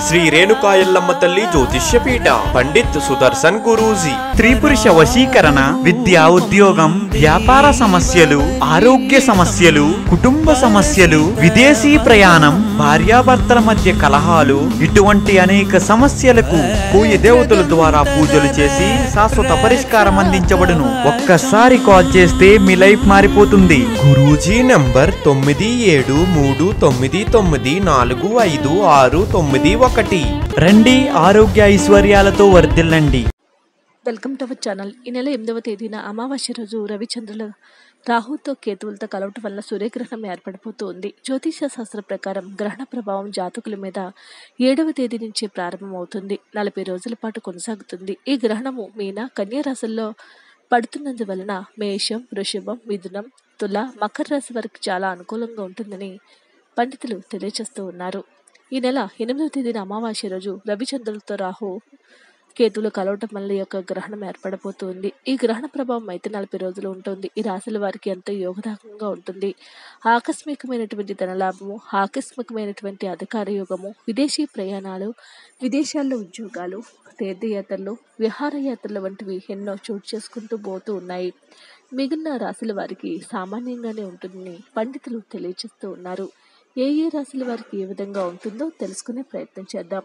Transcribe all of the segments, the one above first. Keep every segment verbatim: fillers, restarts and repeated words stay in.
శ్రీ రేణుకా ఎల్లమ్మ తల్లి జ్యోతిష్యపీఠ పండిత్ సుదర్శన్ గురూజీ. స్త్రీ పురుష వశీకరణ, విద్యా ఉద్యోగం, వ్యాపార సమస్యలు, ఆరోగ్య సమస్యలు, కుటుంబ సమస్యలు, విదేశీ ప్రయాణం, భార్యాభర్తల మధ్య కలహాలు, ఇటువంటి అనేక సమస్యలకు పూయ దేవతల ద్వారా పూజలు చేసి శాశ్వత పరిష్కారం అందించబడును. ఒక్కసారి కాల్ చేస్తే మీ లైఫ్ మారిపోతుంది. గురూజీ నంబర్ తొమ్మిది ఏడు మూడు తొమ్మిది తొమ్మిది నాలుగు ఐదు ఆరు తొమ్మిది ఒకటి. రండి, ఆరోగ్య ఐశ్వర్యాలతో వర్ధిల్లండి. Welcome to our channel. ఈ నెల ఎనిమిదవ తేదీన అమావాస్య రోజు రవిచంద్రుల రాహుతో కేతువులతో కలవటం వల్ల సూర్యగ్రహణం ఏర్పడిపోతుంది. జ్యోతిష శాస్త్ర ప్రకారం గ్రహణ ప్రభావం జాతకుల మీద ఏడవ తేదీ నుంచి ప్రారంభమవుతుంది. నలభై రోజుల పాటు కొనసాగుతుంది. ఈ గ్రహణము మీన, కన్యా రాశుల్లో పడుతున్నందువలన మేషం, వృషభం, మిథునం, తుల, మకర రాశి వారికి చాలా అనుకూలంగా ఉంటుందని పండితులు తెలియజేస్తూ ఉన్నారు. ఈ నెల ఎనిమిదవ తేదీన అమావాస్య రోజు రవిచంద్రులతో రాహు కేతువులు కలవటం వల్ల ఈ యొక్క గ్రహణం ఏర్పడబోతుంది. ఈ గ్రహణ ప్రభావం అయితే నలభై రోజులు ఉంటుంది. ఈ రాశుల వారికి ఎంతో యోగదాయకంగా ఉంటుంది. ఆకస్మికమైనటువంటి ధనలాభము, ఆకస్మికమైనటువంటి అధికార యోగము, విదేశీ ప్రయాణాలు, విదేశాల్లో ఉద్యోగాలు, తీర్థయాత్రలు, విహారయాత్రలు వంటివి ఎన్నో చోటు చేసుకుంటూ పోతూ ఉన్నాయి. మిగిలిన రాశుల వారికి సామాన్యంగానే ఉంటుందని పండితులు తెలియజేస్తూ ఉన్నారు. ఏ ఏ రాశుల వారికి ఏ విధంగా ఉంటుందో తెలుసుకునే ప్రయత్నం చేద్దాం.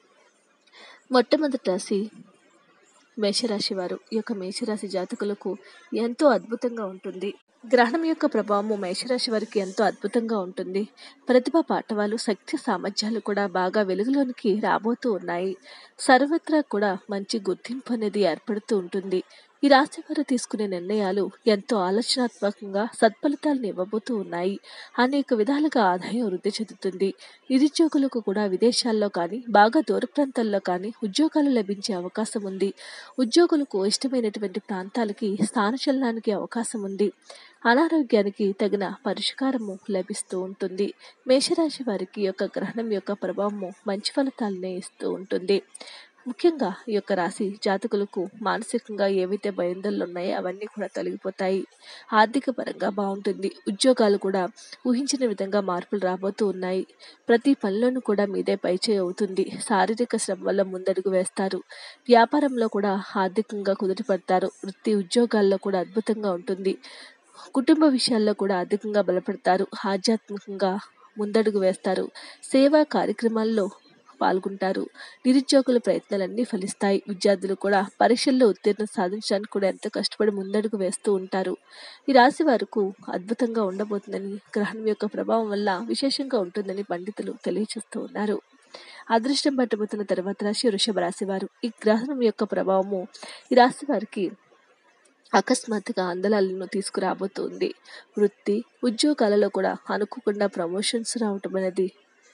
మొట్టమొదటి రాశి మేషరాశి వారు. ఈ యొక్క మేషరాశి జాతకులకు ఎంతో అద్భుతంగా ఉంటుంది. గ్రహణం యొక్క ప్రభావము మేషరాశి వారికి ఎంతో అద్భుతంగా ఉంటుంది. ప్రతిభ పాఠవాలు, శక్తి సామర్థ్యాలు కూడా బాగా వెలుగులోనికి రాబోతూ ఉన్నాయి. సర్వత్రా కూడా మంచి గుర్తింపు అనేది ఏర్పడుతూ ఉంటుంది. ఈ రాశి వారు తీసుకునే నిర్ణయాలు ఎంతో ఆలోచనాత్మకంగా సత్ఫలితాలను ఇవ్వబోతూ ఉన్నాయి. అనేక విధాలుగా ఆదాయం వృద్ధి చెందుతుంది. నిరుద్యోగులకు కూడా విదేశాల్లో కానీ, బాగా దూర ప్రాంతాల్లో కానీ ఉద్యోగాలు లభించే అవకాశం ఉంది. ఉద్యోగులకు ఇష్టమైనటువంటి ప్రాంతాలకి స్థానచలనానికి అవకాశం ఉంది. అనారోగ్యానికి తగిన పరిష్కారము లభిస్తూ ఉంటుంది. మేషరాశి వారికి యొక్క గ్రహణం యొక్క ప్రభావము మంచి ఫలితాలనే ఇస్తూ ఉంటుంది. ముఖ్యంగా ఈ యొక్క రాశి జాతకులకు మానసికంగా ఏవైతే భయాందోళనలు ఉన్నాయో అవన్నీ కూడా తొలగిపోతాయి. ఆర్థిక పరంగా బాగుంటుంది. ఉద్యోగాలు కూడా ఊహించిన విధంగా మార్పులు రాబోతూ ఉన్నాయి. ప్రతి పనిలోనూ కూడా మీదే పైచేయి అవుతుంది. శారీరక శ్రమ వల్ల ముందడుగు వేస్తారు. వ్యాపారంలో కూడా ఆర్థికంగా కుదుటపడతారు. వృత్తి ఉద్యోగాల్లో కూడా అద్భుతంగా ఉంటుంది. కుటుంబ విషయాల్లో కూడా అధికంగా బలపడతారు. ఆధ్యాత్మికంగా ముందడుగు వేస్తారు. సేవా కార్యక్రమాల్లో పాల్గొంటారు. నిరుద్యోగుల ప్రయత్నాలన్నీ ఫలిస్తాయి. విద్యార్థులు కూడా పరీక్షల్లో ఉత్తీర్ణత సాధించడానికి కూడా ఎంతో కష్టపడి ముందడుగు వేస్తూ ఉంటారు. ఈ రాశి వారికి అద్భుతంగా ఉండబోతుందని, గ్రహణం యొక్క ప్రభావం వల్ల విశేషంగా ఉంటుందని పండితులు తెలియజేస్తూ ఉన్నారు. అదృష్టం పట్టబోతున్న తర్వాత రాశి వృషభ రాశి వారు. ఈ గ్రహణం యొక్క ప్రభావము ఈ రాశి వారికి అకస్మాత్తుగా అందలాలను తీసుకురాబోతుంది. వృత్తి ఉద్యోగాలలో కూడా అనుకోకుండా ప్రమోషన్స్ రావటం అనేది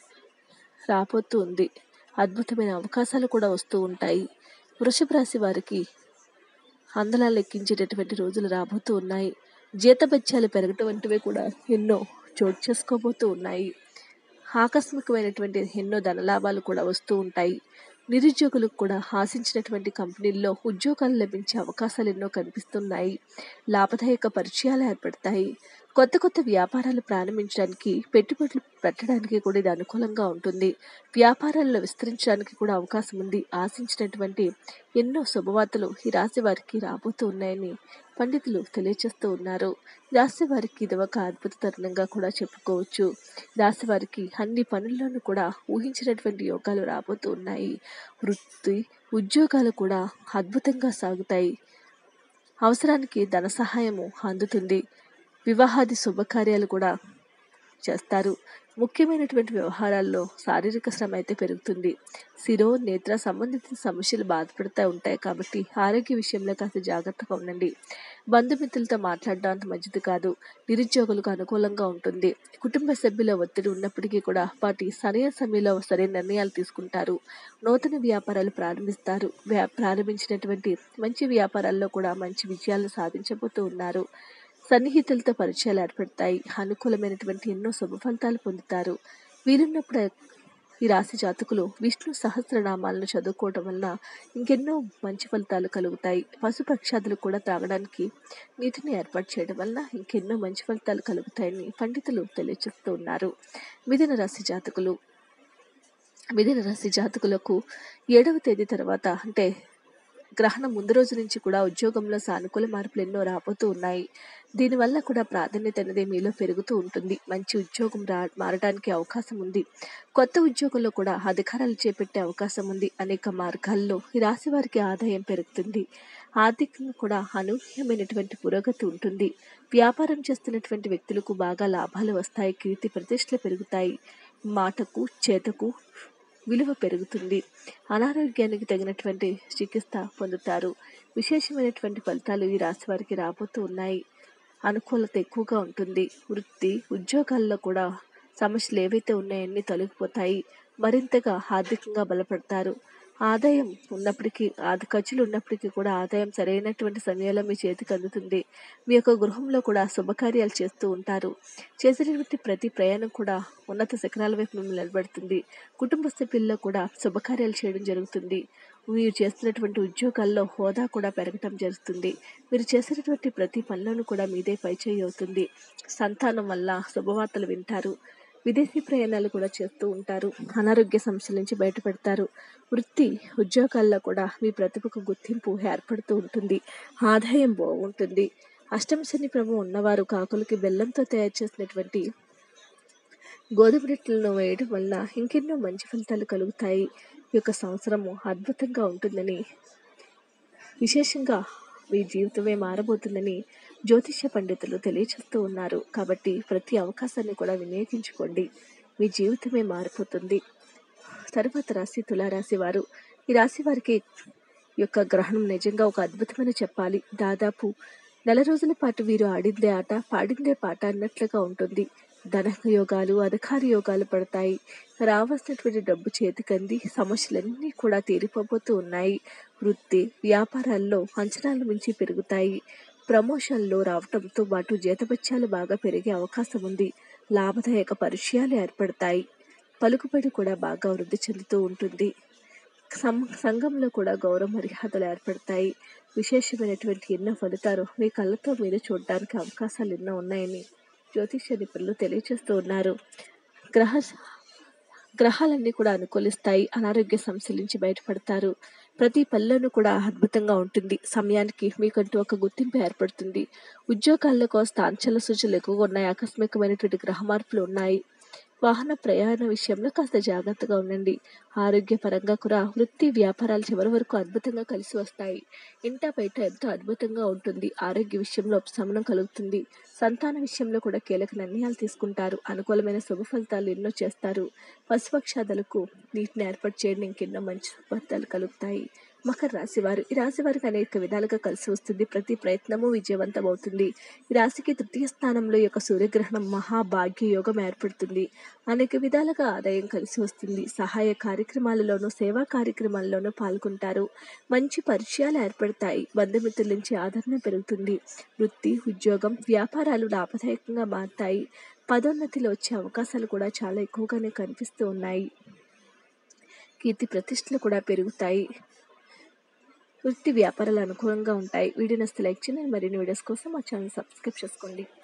రాబోతూ ఉంది. అద్భుతమైన అవకాశాలు కూడా వస్తూ ఉంటాయి. వృషభ రాశి వారికి అందలాలు ఎక్కించేటటువంటి రోజులు రాబోతూ ఉన్నాయి. జీతభత్యాలు పెరగటం వంటివి కూడా ఎన్నో చోటు చేసుకోబోతూ ఉన్నాయి. ఆకస్మికమైనటువంటి ఎన్నో ధనలాభాలు కూడా వస్తూ ఉంటాయి. నిరుద్యోగులకు కూడా ఆశించినటువంటి కంపెనీల్లో ఉద్యోగాలు లభించే అవకాశాలు ఎన్నో కనిపిస్తున్నాయి. లాభదాయక పరిచయాలు ఏర్పడతాయి. కొత్త కొత్త వ్యాపారాలు ప్రారంభించడానికి, పెట్టుబడులు పెట్టడానికి కూడా ఇది అనుకూలంగా ఉంటుంది. వ్యాపారాల్లో విస్తరించడానికి కూడా అవకాశం ఉంది. ఆశించినటువంటి ఎన్నో శుభవార్తలు ఈ రాశి వారికి రాబోతూ ఉన్నాయని పండితులు తెలియజేస్తూ ఉన్నారు. రాశి వారికి ఇది ఒక అద్భుత తరుణంగా కూడా చెప్పుకోవచ్చు. రాశి వారికి అన్ని పనుల్లోనూ కూడా ఊహించినటువంటి యోగాలు రాబోతూ ఉన్నాయి. వృత్తి ఉద్యోగాలు కూడా అద్భుతంగా సాగుతాయి. అవసరానికి ధన సహాయము అందుతుంది. వివాహాది శుభకార్యాలు కూడా చేస్తారు. ముఖ్యమైనటువంటి వ్యవహారాల్లో శారీరక శ్రమ అయితే పెరుగుతుంది. శిరో నేత్ర సంబంధిత సమస్యలు బాధపడుతూ ఉంటాయి కాబట్టి ఆరోగ్య విషయంలో కాస్త జాగ్రత్తగా ఉండండి. బంధుమిత్రులతో మాట్లాడడం అంత మంచిది కాదు. నిరుద్యోగులకు అనుకూలంగా ఉంటుంది. కుటుంబ సభ్యుల ఒత్తిడి ఉన్నప్పటికీ కూడా వాటి సరైన సమయంలో సరైన నిర్ణయాలు తీసుకుంటారు. నూతన వ్యాపారాలు ప్రారంభిస్తారు. వ్యా ప్రారంభించినటువంటి మంచి వ్యాపారాల్లో కూడా మంచి విజయాలు సాధించబోతూ ఉన్నారు. సన్నిహితులతో పరిచయాలు ఏర్పడతాయి. అనుకూలమైనటువంటి ఎన్నో శుభ ఫలితాలు పొందుతారు. వీరున్నప్పుడు ఈ రాశి జాతకులు విష్ణు సహస్రనామాలను చదువుకోవడం వల్ల ఇంకెన్నో మంచి ఫలితాలు కలుగుతాయి. పశుపక్షాదులు కూడా త్రాగడానికి నీటిని ఏర్పాటు చేయడం వల్ల ఇంకెన్నో మంచి ఫలితాలు కలుగుతాయని పండితులు తెలియజేస్తూ ఉన్నారు. మిథున రాశి జాతకులు మిథున రాశి జాతకులకు ఏడవ తేదీ తర్వాత అంటే గ్రహణం ముందు రోజు నుంచి కూడా ఉద్యోగంలో సానుకూల మార్పులు ఎన్నో రాబోతూ ఉన్నాయి. దీనివల్ల కూడా ప్రాధాన్యత అనేది మీలో పెరుగుతూ ఉంటుంది. మంచి ఉద్యోగం రా మారడానికి అవకాశం ఉంది. కొత్త ఉద్యోగంలో కూడా అధికారాలు చేపట్టే అవకాశం ఉంది. అనేక మార్గాల్లో ఈ రాశి వారికి ఆదాయం పెరుగుతుంది. ఆర్థికంగా కూడా అనూహ్యమైనటువంటి పురోగతి ఉంటుంది. వ్యాపారం చేస్తున్నటువంటి వ్యక్తులకు బాగా లాభాలు వస్తాయి. కీర్తి ప్రతిష్టలు పెరుగుతాయి. మాటకు చేతకు విలువ పెరుగుతుంది. అనారోగ్యానికి తగినటువంటి చికిత్స పొందుతారు. విశేషమైనటువంటి ఫలితాలు ఈ రాశి వారికి రాబోతూ ఉన్నాయి. అనుకూలత ఎక్కువగా ఉంటుంది. వృత్తి ఉద్యోగాల్లో కూడా సమస్యలు ఏవైతే ఉన్నాయన్నీ తొలగిపోతాయి. మరింతగా ఆర్థికంగా బలపడతారు. ఆదాయం ఉన్నప్పటికీ ఆది ఖర్చులు ఉన్నప్పటికీ కూడా ఆదాయం సరైనటువంటి సమయంలో మీ చేతికి అందుతుంది. మీ యొక్క గృహంలో కూడా శుభకార్యాలు చేస్తూ ఉంటారు. చేసేటటువంటి ప్రతి ప్రయాణం కూడా ఉన్నత శిఖరాల వైపు మిమ్మల్ని నిలబెడుతుంది. కుటుంబ సభ్యుల్లో కూడా శుభకార్యాలు చేయడం జరుగుతుంది. మీరు చేస్తున్నటువంటి ఉద్యోగాల్లో హోదా కూడా పెరగటం జరుగుతుంది. మీరు చేసేటటువంటి ప్రతి పనిలోనూ కూడా మీదే పైచేయి అవుతుంది. సంతానం వల్ల శుభవార్తలు వింటారు. విదేశీ ప్రయాణాలు కూడా చేస్తూ ఉంటారు. అనారోగ్య సమస్యల నుంచి బయటపడతారు. వృత్తి ఉద్యోగాల్లో కూడా మీ ప్రతిభకు గుర్తింపు ఏర్పడుతూ ఉంటుంది. ఆదాయం బాగుంటుంది. అష్టమ శని ప్రభావం ఉన్నవారు కాకులకి బెల్లంతో తయారు చేసినటువంటి గోధుమ రొట్టెలను వేయడం వల్ల ఇంకెన్నో మంచి ఫలితాలు కలుగుతాయి. ఈ యొక్క సంవత్సరము అద్భుతంగా ఉంటుందని, విశేషంగా మీ జీవితమే మారబోతుందని జ్యోతిష్య పండితులు తెలియచేస్తూ ఉన్నారు. కాబట్టి ప్రతి అవకాశాన్ని కూడా వినియోగించుకోండి. మీ జీవితమే మారిపోతుంది. తరువాత రాశి తులారాశి వారు. ఈ రాశి వారికి యొక్క గ్రహణం నిజంగా ఒక అద్భుతమైన చెప్పాలి. దాదాపు నెల రోజుల పాటు వీరు ఆడిందే ఆట పాడిందే పాట అన్నట్లుగా ఉంటుంది. ధన యోగాలు అధికార యోగాలు పడతాయి. రావాల్సినటువంటి డబ్బు చేతికంది సమస్యలన్నీ కూడా తీరిపోతూ ఉన్నాయి. వృత్తి వ్యాపారాల్లో అంచనాల మించి పెరుగుతాయి. ప్రమోషన్లు రావటంతో పాటు జీతభత్యాలు బాగా పెరిగే అవకాశం ఉంది. లాభదాయక పరిచయాలు ఏర్పడతాయి. పలుకుబడి కూడా బాగా వృద్ధి చెందుతూ ఉంటుంది. సం సంఘంలో కూడా గౌరవ మర్యాదలు ఏర్పడతాయి. విశేషమైనటువంటి ఎన్నో ఫలితాలు మీ కళ్ళతో మీరు చూడడానికి అవకాశాలు ఎన్నో ఉన్నాయని జ్యోతిష్య నిపుణులు తెలియజేస్తూ ఉన్నారు. గ్రహ గ్రహాలన్నీ కూడా అనుకూలిస్తాయి. అనారోగ్య సమస్యల నుంచి బయటపడతారు. ప్రతి పనిలోనూ కూడా అద్భుతంగా ఉంటుంది. సమయానికి మీకంటూ ఒక గుర్తింపు ఏర్పడుతుంది. ఉద్యోగాల్లో కోస్త అంచెల సూచనలు ఎక్కువగా ఉన్నాయి. ఆకస్మికమైనటువంటి గ్రహ మార్పులు ఉన్నాయి. వాహన ప్రయాణ విషయంలో కాస్త జాగ్రత్తగా ఉండండి. ఆరోగ్యపరంగా కూడా వృత్తి వ్యాపారాలు చివరి వరకు అద్భుతంగా కలిసి వస్తాయి. ఇంట బయట ఎంతో అద్భుతంగా ఉంటుంది. ఆరోగ్య విషయంలో ఉపశమనం కలుగుతుంది. సంతాన విషయంలో కూడా కీలక నిర్ణయాలు తీసుకుంటారు. అనుకూలమైన శుభ ఫలితాలు ఎన్నో చేస్తారు. పశుపక్షాదులకు నీటిని ఏర్పాటు చేయడం ఇంకెన్నో మంచి ఫలితాలు కలుగుతాయి. మకర రాశి వారు. ఈ రాశి వారికి అనేక విధాలుగా కలిసి వస్తుంది. ప్రతి ప్రయత్నము విజయవంతం అవుతుంది. ఈ రాశికి తృతీయ స్థానంలో యొక్క సూర్యగ్రహణం మహాభాగ్య యోగం ఏర్పడుతుంది. అనేక విధాలుగా ఆదాయం కలిసి వస్తుంది. సహాయ కార్యక్రమాలలోనూ సేవా కార్యక్రమాల్లోనూ పాల్గొంటారు. మంచి పరిచయాలు ఏర్పడతాయి. బంధుమిత్రుల నుంచి ఆదరణ పెరుగుతుంది. వృత్తి ఉద్యోగం వ్యాపారాలు లాభదాయకంగా మారుతాయి. పదోన్నతిలో వచ్చే అవకాశాలు కూడా చాలా ఎక్కువగానే కనిపిస్తూ ఉన్నాయి. కీర్తి ప్రతిష్టలు కూడా పెరుగుతాయి. వృత్తి వ్యాపారాలు అనుకూలంగా ఉంటాయి. వీడియో నచ్చితే లైక్ చేయండి. మరిన్ని వీడియోస్ కోసం మా ఛానల్ సబ్స్క్రైబ్ చేసుకోండి.